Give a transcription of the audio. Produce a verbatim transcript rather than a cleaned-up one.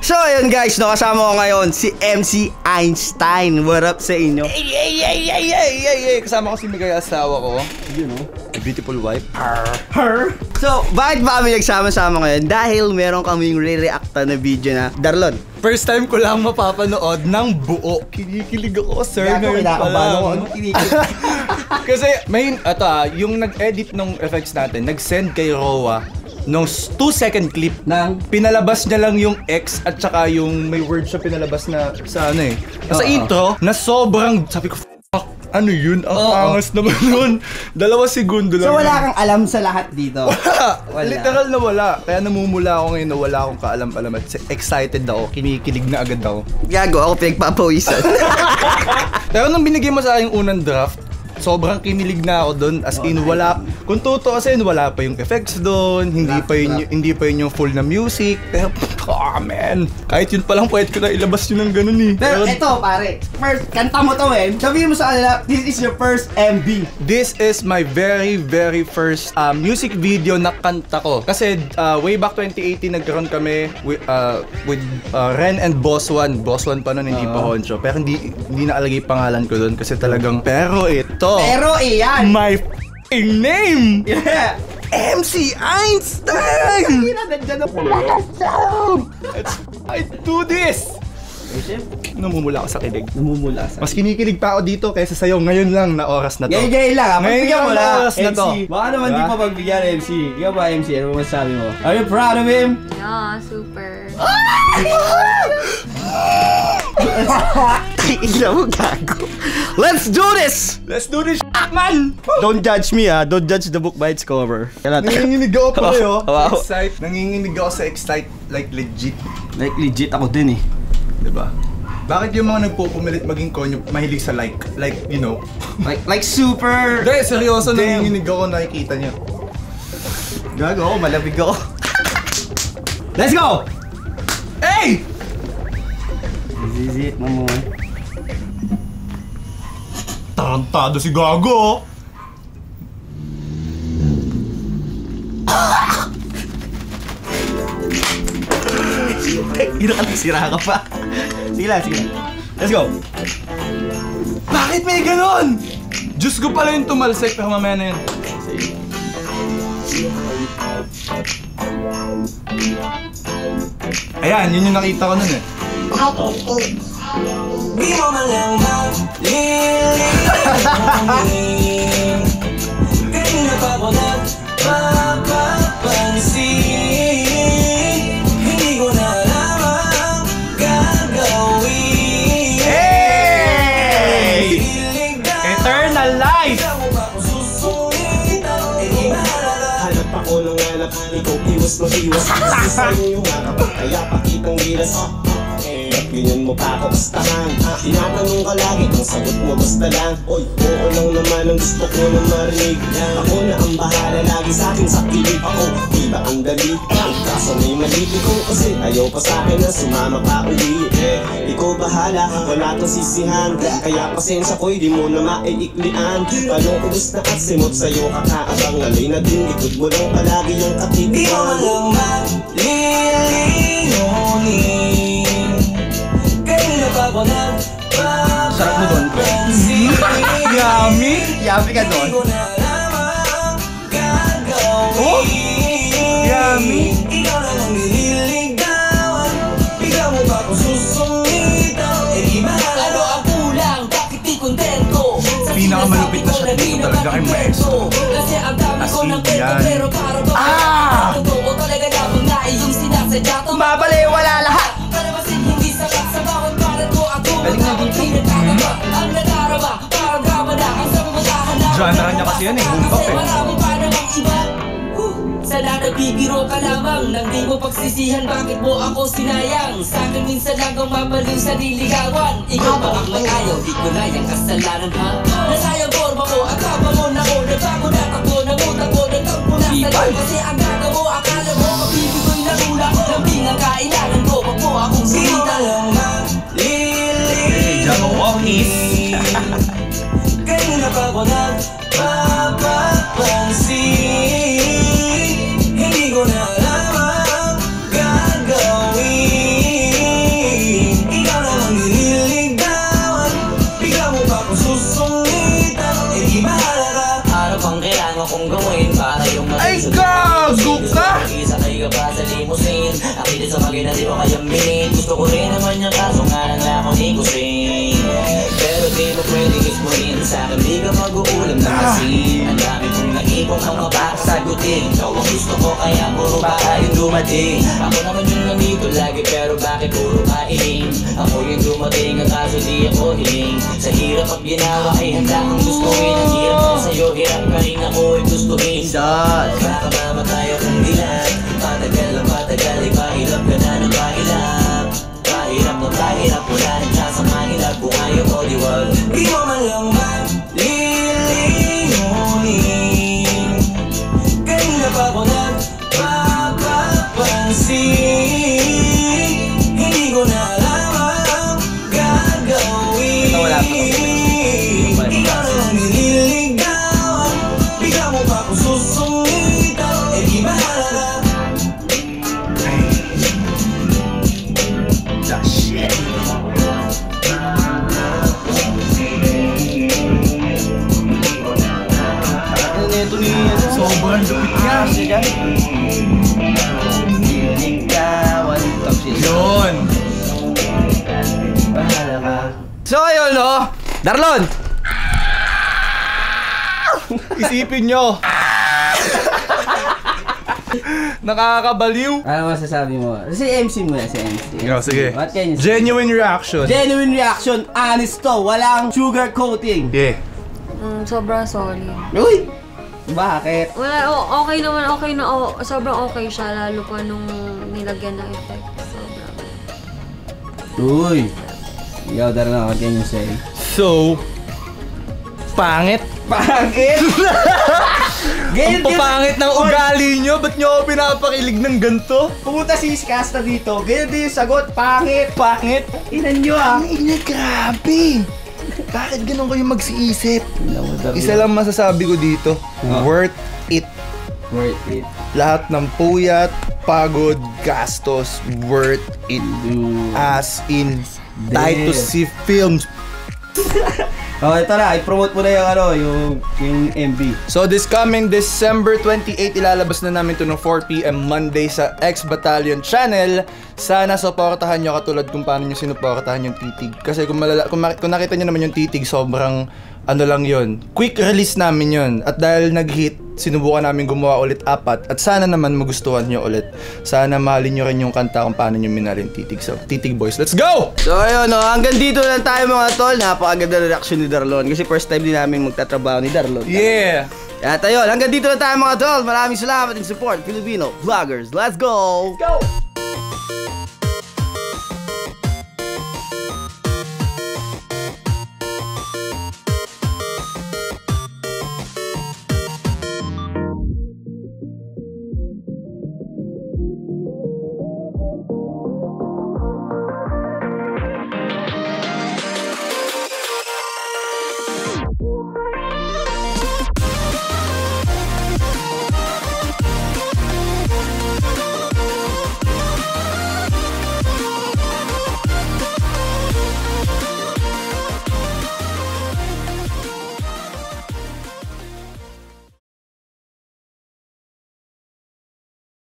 So ayun guys, no, kasama ko ngayon si M C Einstein. What up sa inyo? Hey, hey, hey, hey, hey, hey, hey. Kasama ko si Miguel, asawa ko. You know, a beautiful wife. Her. Her. So, bakit ba kami nagsama-sama ngayon? Dahil meron kaming re-reacta na video na Darlon. First time ko lang mapapanood ng buo. Kinikilig ako, sir. Gago, ngayon pa lang. ako. Ano kinikilig? Kasi, may, ito ah, yung nag-edit ng effects natin, nag-send kay Roa nung two second clip Nang? pinalabas niya lang yung X at saka yung may word siya pinalabas na sa ano eh. Sa Uh-oh. intro, na sobrang, sabi ko, fuck, ano yun? Ang Uh-oh. angas naman nun. Dalawa segundo lang. So wala yun. kang alam sa lahat dito? Wala. Wala. Literal na wala. Kaya namumula ako ngayon na wala akong kaalam-alam at excited ako. Kinikilig na agad ako. Gago, ako pinagpapawisan. Pero nung binigay mo sa akin yung unang draft, sobrang kinilig na ako doon. As in, wala, kung totoo kasi wala pa yung effects doon, hindi pa yun, hindi pa yun yung full na music. Pero, oh man, kahit yun pa lang pwede ko na ilabas yun ng ganun eh. Pero eto pare, first, kanta mo to eh. Sabihin mo sa kanila, this is your first M V. This is my very, very first uh, music video na kanta ko. Kasi uh, way back twenty eighteen nagkaroon kami with, uh, with uh, Ren and Boss One. Boss One pa nun, hindi pa Honcho. Pero hindi, hindi naalagay pangalan ko doon kasi talagang, pero ito, Pero iyan. my f***ing name! Yeah. M C Einstein! Hindi na, nandiyan na pala. Let's I do this! Namumula ako sa kilig. Namumula sa... Mas kinikilig pa ako dito kaysa sa'yo ngayon lang na oras na to. Gay-gay lang ha, Ngayon pagbigyan mo lang na na oras na M C. to. Baka naman Diba? di pa pagbigyan M C. Ikaw ba M C? Ano mo masasabi mo? Are you proud of him? Yeah, super. Tingnan mo gago. Let's do this! Let's do this man! Don't judge me ah. Don't judge the book by its cover. Nanginginig ako pa kayo. Wow. Excite. Nanginginig ako sa excite like legit. Like legit ako din eh. Diba? Bakit yung mga nagpupumilit maging konyo mahilig sa like? Like, you know? Like like super... Hindi, seryoso, Damn. nanginginig ako, nakikita niyo. Gago ako, malabig ako. Let's go! Hey! This is it, mamo. Tarantado si Gago! Ino ka nagsira ka pa. Sige lang, sige lang. Let's go! Bakit may ganon? Diyos ko pala yung tumalsik, pero mamaya na yun. Ayan, yun yung nakita ko nun eh. Di mo man lang maglilingin. Kanina pa ko nagpapapansin. Hindi ko na alam ang gagawin. Hey! Eternal life! Hanap ako ng hanap, ikaw iwas mo iwas. Kasi sa'yo yung harap, kaya pakitang gilas. Ganyan mo pa ako bastahan. Tinatanong ka lagi, ang sagot mo basta lang. Oy, oo lang naman ang gusto ko na marinig. Ako na ang bahala lagi sa akin, sa pilit ako. Di ba ang dali? Kaso may mali ko kasi ayaw pa sa akin na sumama pa uwi. Ikaw bahala, wala tong sisihan. Kaya pasensya ko'y di mo na maiiklian. Tanong ko gusto at simot sa'yo kakaabang. Alay na din, likod mo lang palagi yung katitigan. Di mo man lang maglilingin. Sarap mo doon, pre. Yummy! Yummy ka doon. Oh! Yummy! Ikaw na lang nililigawan. Bigla mo ba kung susumitaw? Eh di mahal ano ang kulang? Bakit di kontento? Pinakamalupit na shot dito talaga kay Maestro. Kasi ang dami ko ng kwento yan. pero para ba Ah! totoo talaga lamang na iyong sinasadya. Mabaliwala lahat! Para masing hindi sapat sa bawat parat ko ako. Galing na dito. Pinagkakaba ang nadarama. Parang drama na ang samutahan na. Genre niya kasi yan eh, boom bap Kasi eh. marami pa namang iba. Sana nagbibiro ka lamang nang di mo pagsisihan bakit mo ako sinayang. Sa akin minsan lang ang mabaliw sa niligawan. Ikaw ba ang may ayaw, di ko na yung kasalanan ha. Nasayang forma ko, akaba mo na ko. Nagbago na takbo, namutak ko, nagtampo na sa'yo. Kasi ang gaga mo, akala mo, mabibig ko'y narula. Nambing ang kailangan ko, wag mo akong sinita. Jago Walkies! Kanina pa ko nagpapapansin. Hindi ko na alam ang gagawin. maginali o kaya minute. Gusto ko rin naman yung kaso nga lang lang ako di ko sing. Pero di mo pwede mismo rin sa akin, di ka mag-uulam na kasi ang dami kong naipong mga pasagutin. Ikaw ang gusto ko kaya puro baka yung dumating. Ako naman yung nandito lagi pero bakit puro kailing. Ako yung dumating ang kaso di ako hiling. Sa hirap pag ginawa ay handa kang gustuin. Ang hirap ko sa'yo, hirap ka rin ako ay gustuin. Baka mamatay akong dilat. Patagal lang patagal ay pahirap ka na ng pahirap. Pahirap na pahirap, wala nang chance ang mahirap. Kung ayaw mo diwag, di mo man lang malilingunin. Kanina pa ko nagpapapansin. Hindi ko na alam ang gagawin. Ikaw na lang nililigawan. Bigla mo pa kung susungitan. Eh di bahala ka. Ito ni sobrang lupit nga siya. Yun! Bahala ka. So ayun no, Darlon! Isipin nyo! Nakakabaliw! Ano masasabi mo? Si M C muna, si M C. Yo, sige. What can you say? Genuine reaction. Genuine reaction, honest to, walang sugar coating. Yeah. Mm, sobrang sorry. Uy! Bakit? Wala, o- okay naman, okay na, o, sobrang okay siya, lalo pa nung nilagyan ng effect. Sobrang. Uy! Ikaw, Darlon, what can you say? So, pangit. Pangit! Ang papangit ng ugali nyo, ba't nyo ako pinapakilig ng ganito? Pumunta si Iskasta dito, ganyan din yung sagot, pangit! Pangit? Inan nyo ah! Ina, grabe! Bakit ganun kayo mag-iisip? Isa lang masasabi ko dito, worth it. Worth it. Lahat ng puyat, pagod, gastos, worth it. Dude. As in, Damn. Titus C Films. Oh, ito na, i-promote mo na yung ano, yung, yung M V. So this coming December twenty-eighth, ilalabas na namin to ng four p m Monday sa X Battalion channel. Sana supportahan nyo katulad kung paano nyo sinuportahan yung titig. Kasi kung, malala, kung, kung nakita nyo naman yung titig, sobrang ano lang yon. Quick release namin yon. At dahil nag-hit, sinubukan namin gumawa ulit apat. At sana naman magustuhan nyo ulit. Sana mahalin nyo rin yung kanta kung paano nyo minalin titig. So, Titig Boys, let's go! So ayun no, hanggang dito lang tayo mga tol. Napakaganda na reaction ni Darlon. Kasi first time din namin magtatrabaho ni Darlon. Yeah! At ayun, hanggang dito lang tayo mga tol. Maraming salamat and support Filipino Vloggers. Let's go! Go!